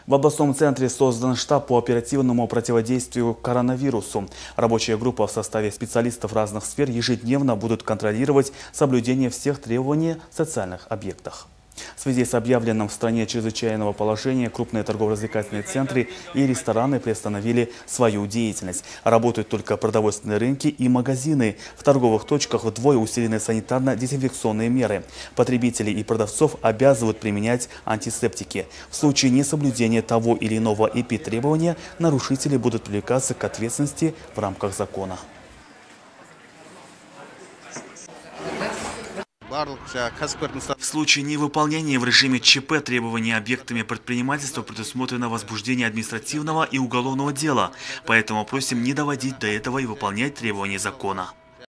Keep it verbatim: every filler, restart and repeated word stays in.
В областном центре создан штаб по оперативному противодействию коронавирусу. Рабочая группа в составе специалистов разных сфер ежедневно будут контролировать соблюдение всех требований в социальных объектах. В связи с объявленным в стране чрезвычайного положения крупные торгово-развлекательные центры и рестораны приостановили свою деятельность. Работают только продовольственные рынки и магазины. В торговых точках вдвое усилены санитарно-дезинфекционные меры. Потребителей и продавцов обязывают применять антисептики. В случае несоблюдения того или иного эпидтребования нарушители будут привлекаться к ответственности в рамках закона. В случае невыполнения в режиме ЧП требований объектами предпринимательства предусмотрено возбуждение административного и уголовного дела. Поэтому просим не доводить до этого и выполнять требования закона.